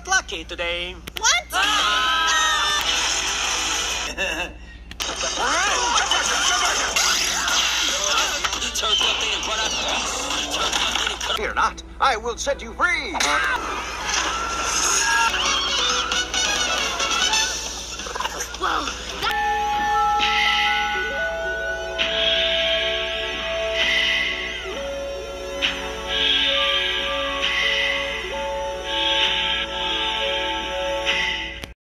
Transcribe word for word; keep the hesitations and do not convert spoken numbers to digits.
got lucky today. What? Fear not, I will set you free. Whoa.